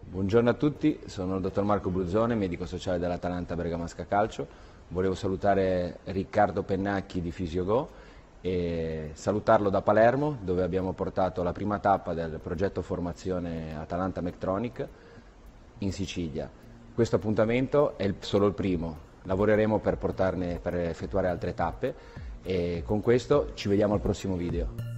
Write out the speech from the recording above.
Buongiorno a tutti, sono il dottor Marco Bruzzone, medico sociale dell'Atalanta Bergamasca Calcio. Volevo salutare Riccardo Pennacchi di Fisiogo e salutarlo da Palermo, dove abbiamo portato la prima tappa del progetto formazione Atalanta Mectronic in Sicilia. Questo appuntamento è solo il primo, lavoreremo per effettuare altre tappe e con questo ci vediamo al prossimo video.